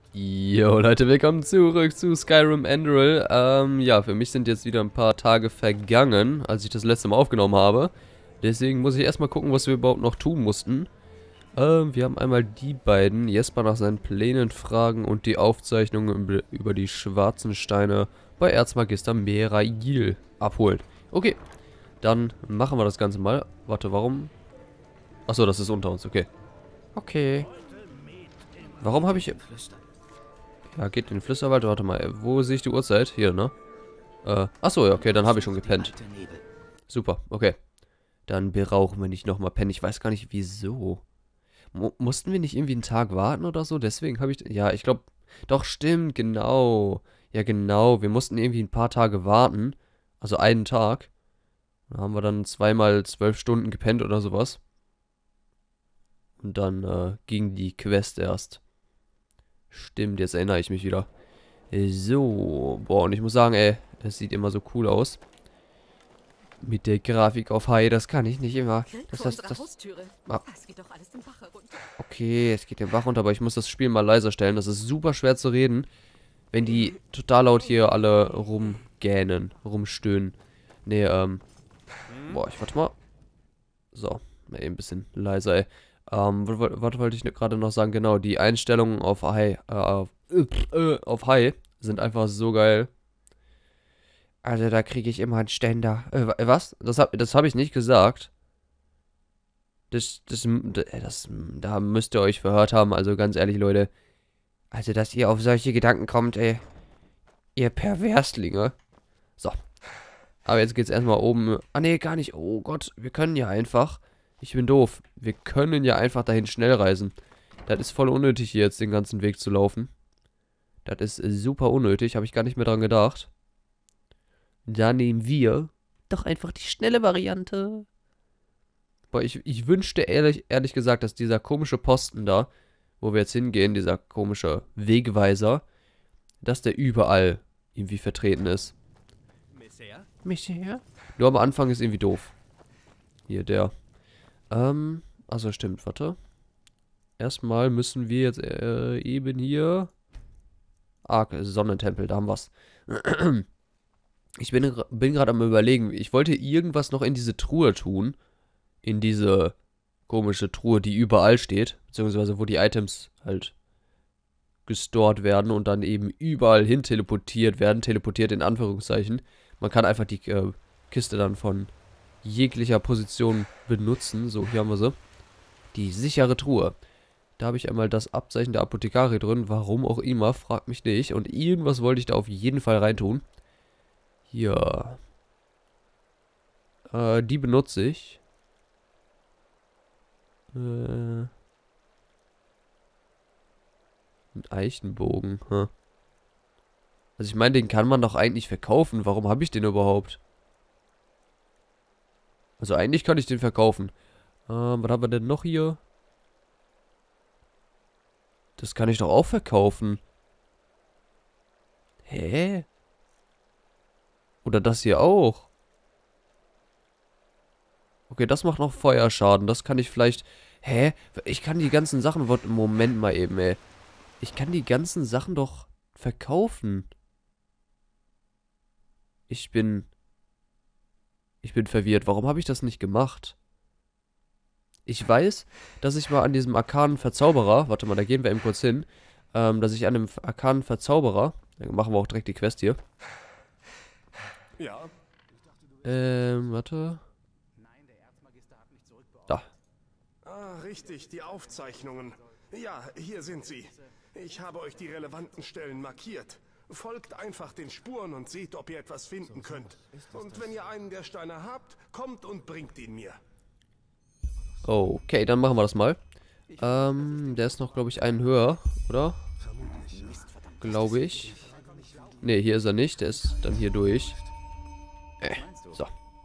Jo Leute, willkommen zurück zu Skyrim Enderal. Ja, für mich sind jetzt wieder ein paar Tage vergangen, als ich das letzte Mal aufgenommen habe. Deswegen muss ich erstmal gucken, was wir überhaupt noch tun mussten. Wir haben einmal die beiden, Jesper nach seinen Plänen fragen und die Aufzeichnungen über die schwarzen Steine bei Erzmagister Merail abholen. Okay, dann machen wir das Ganze mal. Warte, warum? Achso, das ist unter uns, okay. Okay. Warum habe ich... Ja, geht in den Flüsterwald. Warte mal, wo sehe ich die Uhrzeit? Hier, ne? Achso, ja, okay, dann habe ich schon gepennt. Super, okay. Dann berauchen wir nicht nochmal pennen. Ich weiß gar nicht, wieso. Mussten wir nicht irgendwie einen Tag warten oder so? Deswegen habe ich... Ja, ich glaube... Doch, stimmt, genau. Ja, genau. Wir mussten irgendwie ein paar Tage warten. Also einen Tag. Da haben wir dann zweimal 12 Stunden gepennt oder sowas. Und dann ging die Quest erst. Stimmt, jetzt erinnere ich mich wieder. So, boah, und ich muss sagen, ey, es sieht immer so cool aus. Mit der Grafik auf High, das kann ich nicht immer. Okay, es geht den Bach runter, aber ich muss das Spiel mal leiser stellen. Das ist super schwer zu reden, wenn die total laut hier alle rumgähnen, rumstöhnen. Nee, boah, ich warte mal. So, mal eben ein bisschen leiser, ey. Was wollte ich gerade noch sagen? Genau, die Einstellungen auf High, auf High sind einfach so geil. Also da kriege ich immer einen Ständer. Was? Das hab ich nicht gesagt. Da müsst ihr euch verhört haben. Also ganz ehrlich, Leute. Also, dass ihr auf solche Gedanken kommt, ey. Ihr Perverslinge. So. Aber jetzt geht's erstmal oben. Ah, nee, gar nicht. Oh Gott, wir können ja einfach. Ich bin doof. Wir können ja einfach dahin schnell reisen. Das ist voll unnötig, hier jetzt den ganzen Weg zu laufen. Das ist super unnötig. Habe ich gar nicht mehr dran gedacht. Da nehmen wir doch einfach die schnelle Variante. Boah, ich wünschte ehrlich gesagt, dass dieser komische Posten da, wo wir jetzt hingehen, dieser komische Wegweiser, dass der überall irgendwie vertreten ist. Monsieur? Nur am Anfang ist irgendwie doof. Hier, der. Also stimmt, warte. Erstmal müssen wir jetzt eben hier... Ah, Sonnentempel, da haben wir's. Ich bin gerade am Überlegen. Ich wollte irgendwas noch in diese Truhe tun. In diese komische Truhe, die überall steht. Beziehungsweise wo die Items halt gestored werden und dann eben überall hin teleportiert werden. Teleportiert in Anführungszeichen. Man kann einfach die Kiste dann von jeglicher Position benutzen. So, hier haben wir sie. Die sichere Truhe. Da habe ich einmal das Abzeichen der Apothekari drin. Warum auch immer, fragt mich nicht. Und irgendwas wollte ich da auf jeden Fall reintun. Hier. Die benutze ich. Ein Eichenbogen. Huh. Also ich meine, den kann man doch eigentlich verkaufen. Warum habe ich den überhaupt? Also eigentlich kann ich den verkaufen. Was haben wir denn noch hier? Das kann ich doch auch verkaufen. Hä? Oder das hier auch? Okay, das macht noch Feuerschaden. Das kann ich vielleicht... Hä? Ich kann die ganzen Sachen... Moment mal eben, ey. Ich kann die ganzen Sachen doch verkaufen. Ich bin verwirrt. Warum habe ich das nicht gemacht? Ich weiß, dass ich mal an diesem arkanen Verzauberer... Warte mal, da gehen wir eben kurz hin. Dass ich an dem arkanen Verzauberer... Dann machen wir auch direkt die Quest hier. Ja. Warte. Da. Ah, richtig, die Aufzeichnungen. Ja, hier sind sie. Ich habe euch die relevanten Stellen markiert. Folgt einfach den Spuren und seht, ob ihr etwas finden könnt. Und wenn ihr einen der Steine habt, kommt und bringt ihn mir. Okay, dann machen wir das mal. Der ist noch, glaube ich, einen höher, oder? Glaube ich. Ne, hier ist er nicht. Der ist dann hier durch. So.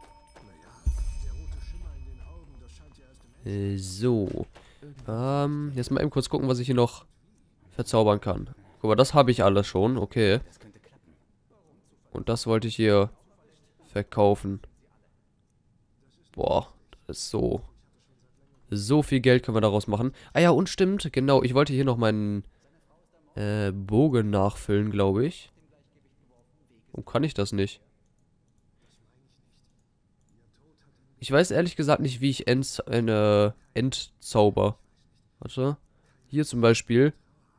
So. Jetzt mal eben kurz gucken, was ich hier noch verzaubern kann. Guck mal, das habe ich alles schon. Okay. Und das wollte ich hier verkaufen. Boah, das ist so... So viel Geld können wir daraus machen. Ah ja, und stimmt, genau, ich wollte hier noch meinen Bogen nachfüllen, glaube ich. Warum kann ich das nicht? Ich weiß ehrlich gesagt nicht, wie ich entzauber. Warte. Hier zum Beispiel.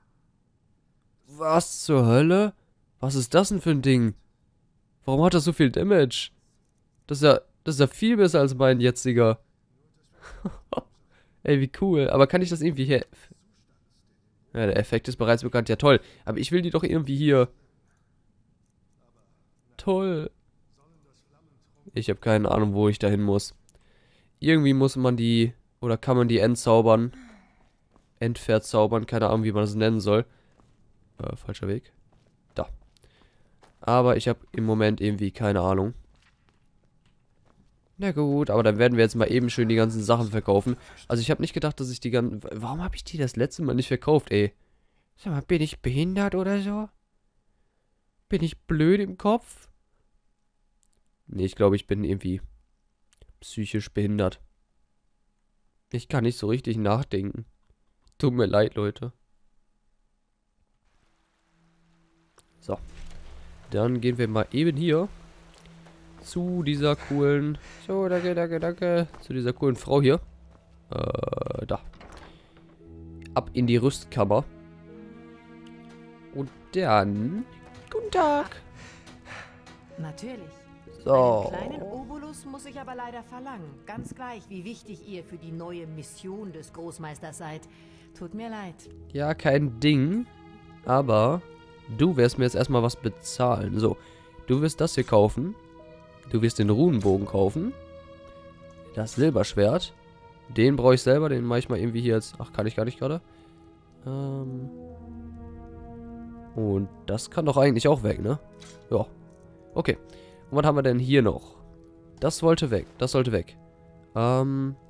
Was zur Hölle? Was ist das denn für ein Ding? Warum hat das so viel Damage? Das ist ja viel besser als mein jetziger. Ey, wie cool. Aber kann ich das irgendwie hier... Ja, der Effekt ist bereits bekannt. Ja, toll. Aber ich will die doch irgendwie hier... Toll. Ich habe keine Ahnung, wo ich dahin muss. Irgendwie muss man die... Oder kann man die entzaubern. Entverzaubern. Keine Ahnung, wie man das nennen soll. Falscher Weg. Da. Aber ich habe im Moment irgendwie keine Ahnung. Na gut, aber dann werden wir jetzt mal eben schön die ganzen Sachen verkaufen. Also ich habe nicht gedacht, dass ich die ganzen... Warum habe ich die das letzte Mal nicht verkauft, ey? Sag mal, bin ich behindert oder so? Bin ich blöd im Kopf? Nee, ich glaube, ich bin irgendwie psychisch behindert. Ich kann nicht so richtig nachdenken. Tut mir leid, Leute. So. Dann gehen wir mal eben hier zu dieser coolen... So, danke, danke, danke. Zu dieser coolen Frau hier. Da. Ab in die Rüstkammer. Und dann... Guten Tag. Natürlich. So. Einen kleinen Obolus muss ich aber leider verlangen. Ganz gleich, wie wichtig ihr für die neue Mission des Großmeisters seid. Tut mir leid. Ja, kein Ding. Aber du wirst mir jetzt erstmal was bezahlen. So, du wirst das hier kaufen. Du wirst den Runenbogen kaufen. Das Silberschwert. Den brauche ich selber. Den mache ich mal irgendwie hier jetzt... Ach, kann ich gar nicht gerade. Und das kann doch eigentlich auch weg, ne? Ja. Okay. Und was haben wir denn hier noch? Das wollte weg. Das sollte weg. Das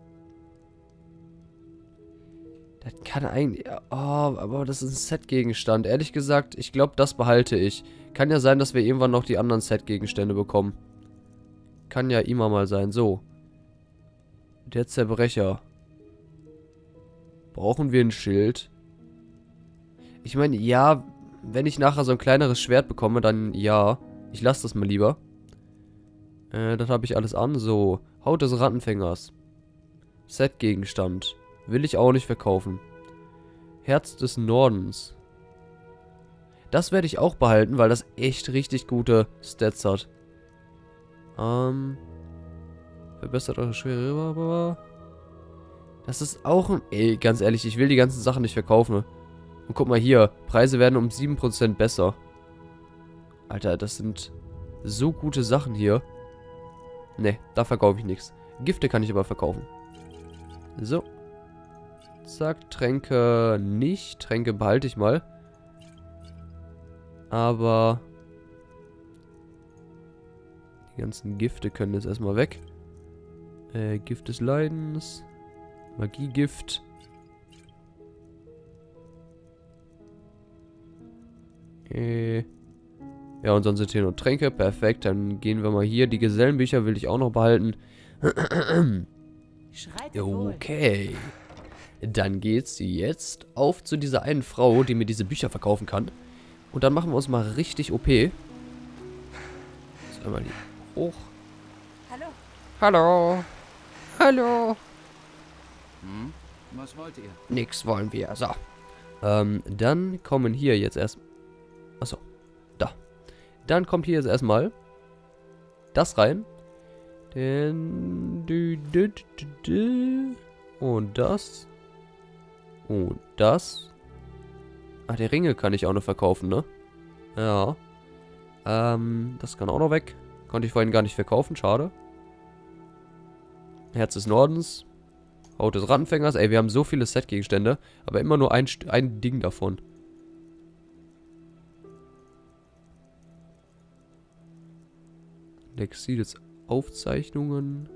kann eigentlich... Oh, aber das ist ein Set-Gegenstand. Ehrlich gesagt, ich glaube, das behalte ich. Kann ja sein, dass wir irgendwann noch die anderen Set-Gegenstände bekommen. Kann ja immer mal sein. So. Der Zerbrecher. Brauchen wir ein Schild? Ich meine, ja, wenn ich nachher so ein kleineres Schwert bekomme, dann ja. Ich lasse das mal lieber. Das habe ich alles an. So. Haut des Rattenfängers. Set-Gegenstand. Will ich auch nicht verkaufen. Herz des Nordens. Das werde ich auch behalten, weil das echt richtig gute Stats hat. Verbessert eure Schwere. Das ist auch ein... Ey, ganz ehrlich, ich will die ganzen Sachen nicht verkaufen. Und guck mal hier. Preise werden um 7% besser. Alter, das sind so gute Sachen hier. Ne, da verkaufe ich nichts. Gifte kann ich aber verkaufen. So. Zack, Tränke nicht. Tränke behalte ich mal. Aber... die ganzen Gifte können jetzt erstmal weg. Gift des Leidens. Magiegift. Ja, und sonst sind hier nur Tränke. Perfekt, dann gehen wir mal hier. Die Gesellenbücher will ich auch noch behalten. Okay. Dann geht's jetzt auf zu dieser einen Frau, die mir diese Bücher verkaufen kann. Und dann machen wir uns mal richtig OP. Jetzt einmal die hoch. Hallo. Hallo. Hallo. Was wollt ihr? Nix wollen wir. So. Dann kommen hier jetzt erst... Achso. Da. Dann kommt hier jetzt erstmal das rein. Und das. Und das. Ah, die Ringe kann ich auch noch verkaufen, ne? Ja. Das kann auch noch weg. Konnte ich vorhin gar nicht verkaufen, schade. Herz des Nordens. Haut des Rattenfängers. Ey, wir haben so viele Set-Gegenstände, aber immer nur ein Ding davon. Lexidets Aufzeichnungen.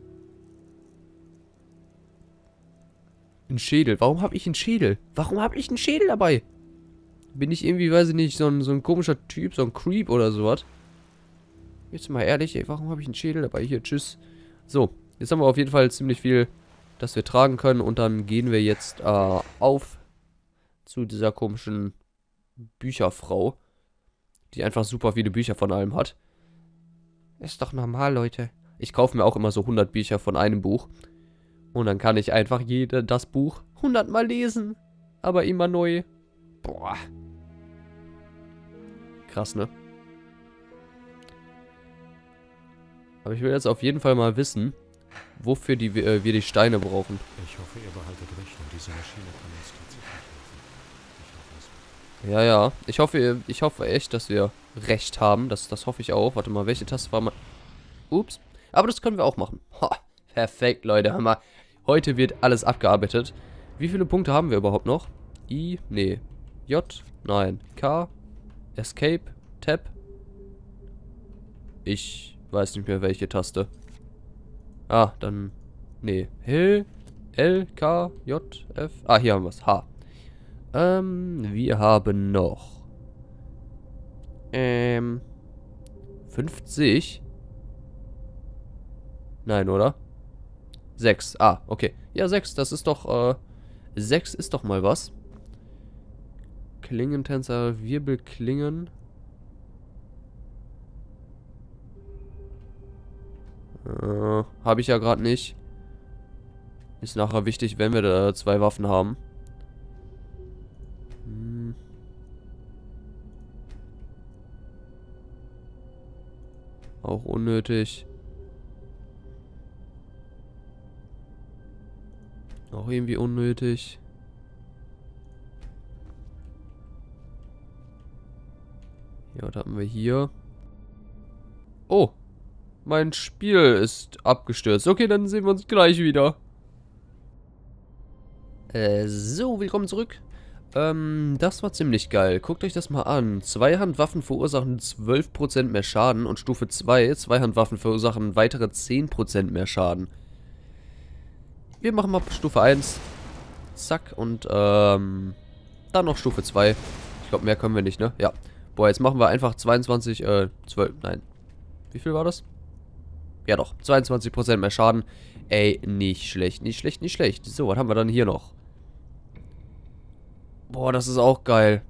Ein Schädel. Warum habe ich einen Schädel? Warum habe ich einen Schädel dabei? Bin ich irgendwie, weiß ich nicht, so ein komischer Typ, so ein Creep oder sowas? Jetzt mal ehrlich, ey, warum habe ich einen Schädel dabei? Hier, tschüss. So, jetzt haben wir auf jeden Fall ziemlich viel, das wir tragen können. Und dann gehen wir jetzt auf zu dieser komischen Bücherfrau, die einfach super viele Bücher von allem hat. Ist doch normal, Leute. Ich kaufe mir auch immer so 100 Bücher von einem Buch. Und dann kann ich einfach das Buch 100 Mal lesen. Aber immer neu. Boah. Krass, ne? Aber ich will jetzt auf jeden Fall mal wissen, wofür wir die Steine brauchen. Ich hoffe, ihr behaltet recht und diese Maschine kann uns tatsächlich helfen. Ich hoffe es. Ja, ja. Ich hoffe echt, dass wir recht haben. Das hoffe ich auch. Warte mal, welche Taste war mal... Ups. Aber das können wir auch machen. Ha, perfekt, Leute. Hör mal. Heute wird alles abgearbeitet. Wie viele Punkte haben wir überhaupt noch? I, nee. J, nein. K, Escape, Tab. Ich weiß nicht mehr, welche Taste. Ah, dann... Nee. L, K, J, F. Ah, hier haben wir es. H. Wir haben noch... 50. Nein, oder? 6. Ah, okay. Ja, 6, das ist doch, 6 ist doch mal was. Klingentänzer, Wirbelklingen. Habe ich ja gerade nicht. Ist nachher wichtig, wenn wir da 2 Waffen haben. Auch unnötig. Auch irgendwie unnötig. Ja, was haben wir hier? Oh. Mein Spiel ist abgestürzt. Okay, dann sehen wir uns gleich wieder. So, willkommen zurück. Das war ziemlich geil. Guckt euch das mal an. Zweihandwaffen verursachen 12% mehr Schaden und Stufe 2, Zweihandwaffen verursachen weitere 10% mehr Schaden. Wir machen mal Stufe 1. Zack, und dann noch Stufe 2. Ich glaube, mehr können wir nicht, ne? Ja. Boah, jetzt machen wir einfach 12, nein. Wie viel war das? Ja doch, 22% mehr Schaden. Ey, nicht schlecht, nicht schlecht, nicht schlecht. So, was haben wir dann hier noch? Boah, das ist auch geil.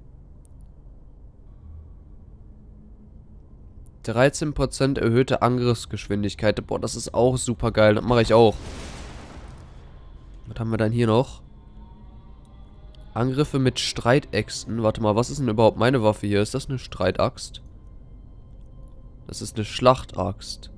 13% erhöhte Angriffsgeschwindigkeit. Boah, das ist auch super geil. Das mache ich auch. Was haben wir dann hier noch? Angriffe mit Streitäxten. Warte mal, was ist denn überhaupt meine Waffe hier? Ist das eine Streitaxt? Das ist eine Schlachtaxt.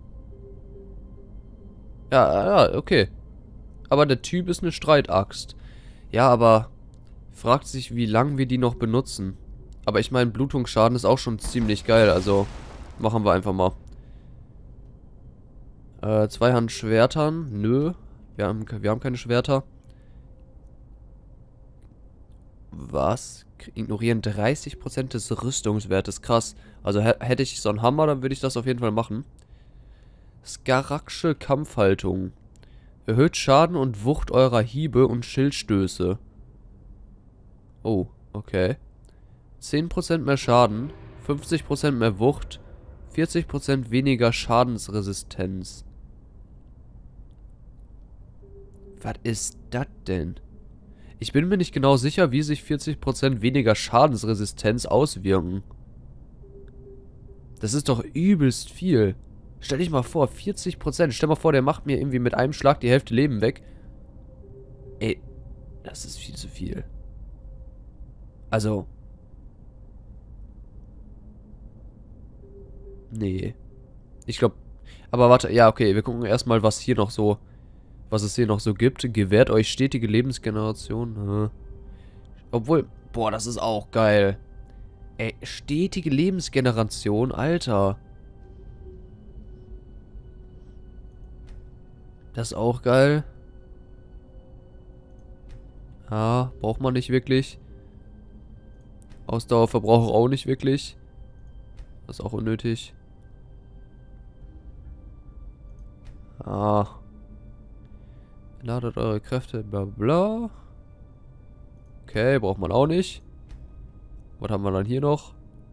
Ja, okay. Aber der Typ ist eine Streitaxt. Ja, aber... Fragt sich, wie lange wir die noch benutzen. Aber ich meine, Blutungsschaden ist auch schon ziemlich geil. Also, machen wir einfach mal. Zweihandschwertern? Nö. Wir haben keine Schwerter. Was? Ignorieren 30% des Rüstungswertes. Krass. Also hätte ich so einen Hammer, dann würde ich das auf jeden Fall machen. Skaraksche Kampfhaltung. Erhöht Schaden und Wucht eurer Hiebe und Schildstöße. Oh, okay. 10% mehr Schaden, 50% mehr Wucht, 40% weniger Schadensresistenz. Was ist das denn? Ich bin mir nicht genau sicher, wie sich 40% weniger Schadensresistenz auswirken. Das ist doch übelst viel. Stell dich mal vor, 40%. Stell mal vor, der macht mir irgendwie mit einem Schlag die Hälfte Leben weg. Ey, das ist viel zu viel. Also. Nee. Ich glaube. Aber warte, ja, okay. Wir gucken erstmal, was hier noch so. Was es hier noch so gibt. Gewährt euch stetige Lebensgeneration. Obwohl. Boah, das ist auch geil. Ey, stetige Lebensgeneration, Alter. Das ist auch geil. Ja, braucht man nicht wirklich. Ausdauerverbrauch auch nicht wirklich. Das ist auch unnötig. Ah. Ladet eure Kräfte, bla bla. Okay, braucht man auch nicht. Was haben wir dann hier noch?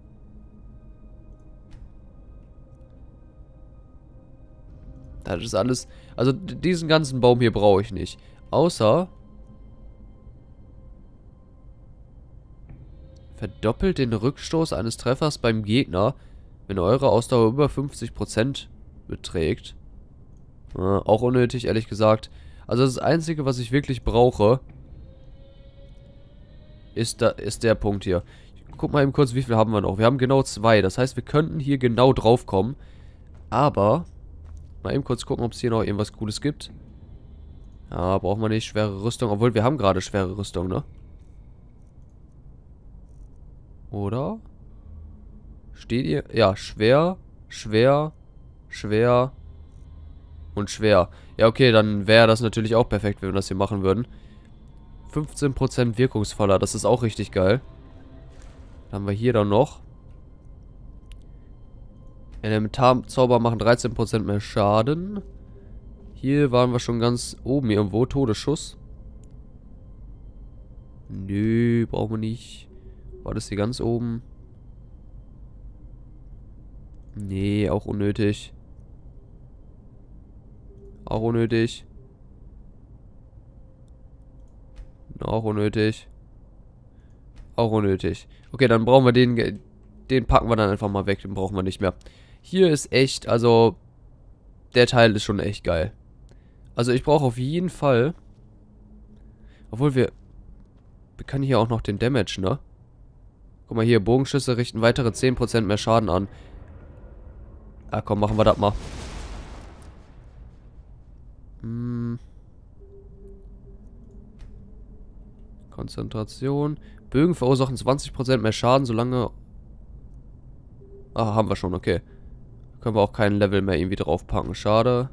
Das ist alles... Also diesen ganzen Baum hier brauche ich nicht. Außer... Verdoppelt den Rückstoß eines Treffers beim Gegner, wenn eure Ausdauer über 50% beträgt. Auch unnötig, ehrlich gesagt. Also das Einzige, was ich wirklich brauche, ist der Punkt hier. Ich guck mal eben kurz, wie viel haben wir noch. Wir haben genau 2. Das heißt, wir könnten hier genau drauf kommen. Aber, mal eben kurz gucken, ob es hier noch irgendwas Cooles gibt. Ja, brauchen wir nicht. Schwere Rüstung. Obwohl, wir haben gerade schwere Rüstung, ne? Oder? Steht ihr? Ja, schwer, schwer, schwer und schwer. Ja, okay, dann wäre das natürlich auch perfekt, wenn wir das hier machen würden. 15% wirkungsvoller, das ist auch richtig geil. Dann haben wir hier dann noch. Elementarzauber machen 13% mehr Schaden. Hier waren wir schon ganz oben irgendwo. Todesschuss. Nö, brauchen wir nicht. War das hier ganz oben? Nee, auch unnötig. Auch unnötig. Auch unnötig. Auch unnötig. Okay, dann brauchen wir den. Den packen wir dann einfach mal weg. Den brauchen wir nicht mehr. Hier ist echt, also der Teil ist schon echt geil. Also ich brauche auf jeden Fall. Obwohl wir können hier auch noch den Damage, ne? Guck mal hier, Bogenschüsse richten weitere 10% mehr Schaden an. Ah komm, machen wir das mal. Konzentration. Bögen verursachen 20% mehr Schaden, solange... Ah, haben wir schon, okay. Können wir auch kein Level mehr irgendwie draufpacken. Schade.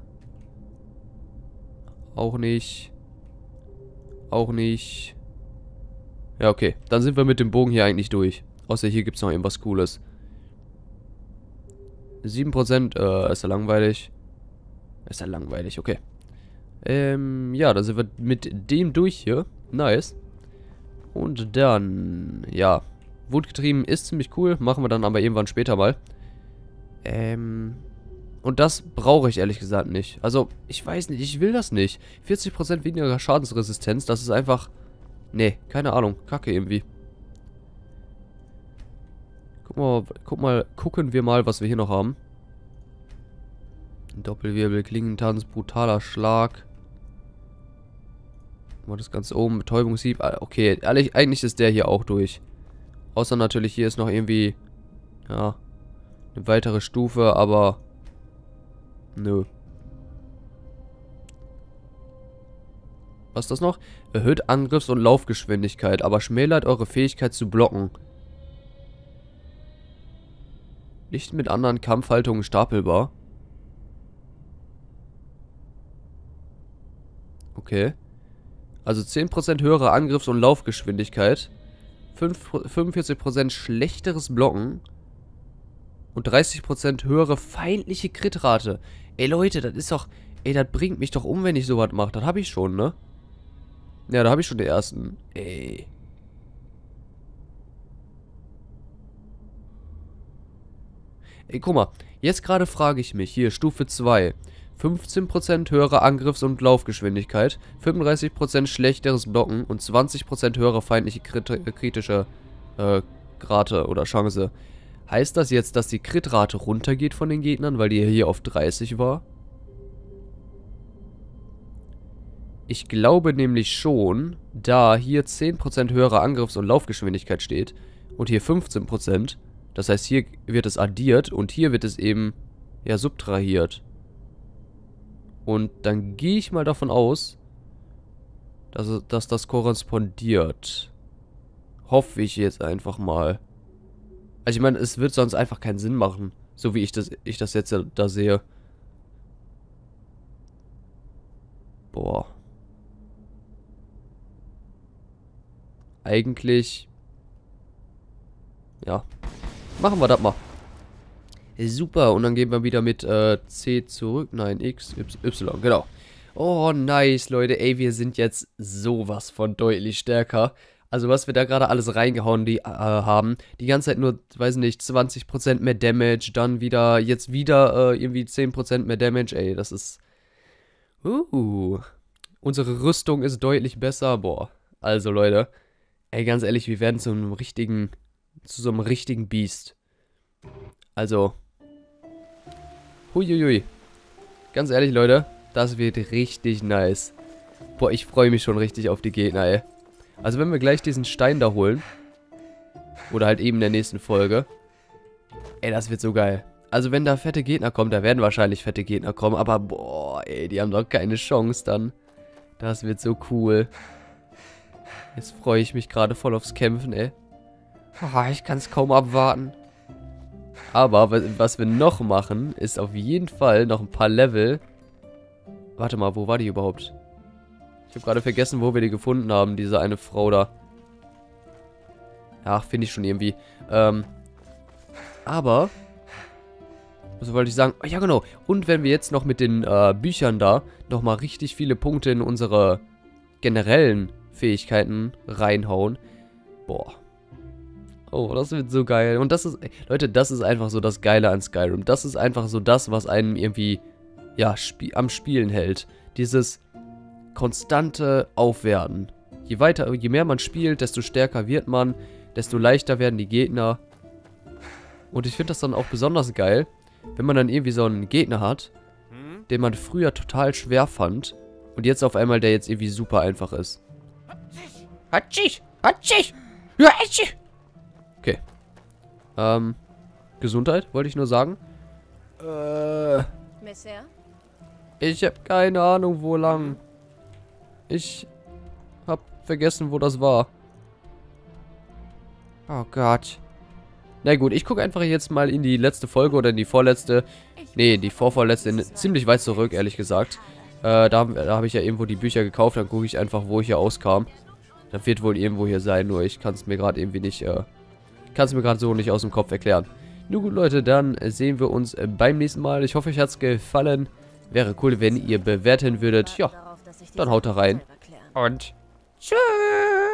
Auch nicht. Auch nicht. Ja, okay. Dann sind wir mit dem Bogen hier eigentlich durch. Außer hier gibt es noch irgendwas Cooles. 7%, ist ja langweilig. Ist ja langweilig, okay. Ja, dann sind wir mit dem durch hier. Nice. Und dann, ja. Wutgetrieben ist ziemlich cool. Machen wir dann aber irgendwann später mal. Und das brauche ich ehrlich gesagt nicht. Also, ich weiß nicht, ich will das nicht. 40% weniger Schadensresistenz, das ist einfach... Nee, keine Ahnung. Kacke irgendwie. Gucken wir mal, was wir hier noch haben. Doppelwirbel, Klingentanz, brutaler Schlag. Mal das Ganze oben, Betäubungshieb. Okay, eigentlich ist der hier auch durch. Außer natürlich hier ist noch irgendwie, ja, eine weitere Stufe, aber nö. Was ist das noch? Erhöht Angriffs- und Laufgeschwindigkeit, aber schmälert eure Fähigkeit zu blocken. Nicht mit anderen Kampfhaltungen stapelbar. Okay. Also 10% höhere Angriffs- und Laufgeschwindigkeit. 45% schlechteres Blocken. Und 30% höhere feindliche Kritrate. Ey Leute, das ist doch... Ey, das bringt mich doch um, wenn ich sowas mache. Das habe ich schon, ne? Ja, da habe ich schon den ersten. Ey. Ey, guck mal. Jetzt gerade frage ich mich. Hier, Stufe 2. 15% höhere Angriffs- und Laufgeschwindigkeit, 35% schlechteres Blocken und 20% höhere feindliche kritische Rate oder Chance. Heißt das jetzt, dass die Kritrate runtergeht von den Gegnern, weil die hier auf 30 war? Ich glaube nämlich schon, da hier 10% höhere Angriffs- und Laufgeschwindigkeit steht und hier 15%, das heißt hier wird es addiert und hier wird es eben, ja, subtrahiert. Und dann gehe ich mal davon aus, dass das korrespondiert. Hoffe ich jetzt einfach mal. Also ich meine, es wird sonst einfach keinen Sinn machen. So wie ich das jetzt da sehe. Boah. Eigentlich... Ja. Machen wir das mal. Super, und dann gehen wir wieder mit C zurück. Nein, X, Y, genau. Oh, nice, Leute. Ey, wir sind jetzt sowas von deutlich stärker. Also, was wir da gerade alles reingehauen haben. Die ganze Zeit nur, weiß nicht, 20% mehr Damage. Dann wieder, jetzt wieder irgendwie 10% mehr Damage. Ey, das ist... Unsere Rüstung ist deutlich besser. Boah. Also, Leute. Ey, ganz ehrlich, wir werden zu einem richtigen zu so einem richtigen Biest. Also. Huiuiui. Ganz ehrlich, Leute, das wird richtig nice. Boah, ich freue mich schon richtig auf die Gegner, ey. Also wenn wir gleich diesen Stein da holen. Oder halt eben in der nächsten Folge. Ey, das wird so geil. Also wenn da fette Gegner kommen, da werden wahrscheinlich fette Gegner kommen. Aber boah, ey, die haben doch keine Chance dann. Das wird so cool. Jetzt freue ich mich gerade voll aufs Kämpfen, ey. Oh, ich kann es kaum abwarten. Aber was wir noch machen, ist auf jeden Fall noch ein paar Level. Warte mal, wo war die überhaupt? Ich habe gerade vergessen, wo wir die gefunden haben, diese eine Frau da. Ach, finde ich schon irgendwie. Aber, was wollte ich sagen? Oh, ja, genau. Und wenn wir jetzt noch mit den Büchern da nochmal richtig viele Punkte in unsere generellen Fähigkeiten reinhauen. Boah. Oh, das wird so geil. Und das ist, Leute, das ist einfach so das Geile an Skyrim. Das ist einfach so das, was einem irgendwie, ja, am Spielen hält. Dieses konstante Aufwerten. Je mehr man spielt, desto stärker wird man, desto leichter werden die Gegner. Und ich finde das dann auch besonders geil, wenn man dann irgendwie so einen Gegner hat, den man früher total schwer fand und jetzt auf einmal der jetzt irgendwie super einfach ist. Okay. Gesundheit, wollte ich nur sagen. Ich habe keine Ahnung, wo lang. Ich hab vergessen, wo das war. Oh Gott. Na gut, ich gucke einfach jetzt mal in die letzte Folge oder in die vorletzte. Nee, die vorvorletzte, ziemlich weit zurück, ehrlich gesagt. Da habe ich ja irgendwo die Bücher gekauft, dann gucke ich einfach, wo ich hier auskam. Das wird wohl irgendwo hier sein, nur ich kann es mir gerade irgendwie nicht, kann es mir gerade so nicht aus dem Kopf erklären. Nun gut, Leute, dann sehen wir uns beim nächsten Mal. Ich hoffe, euch hat es gefallen. Wäre cool, wenn ihr bewerten würdet. Ja, dann haut da rein. Und tschüss.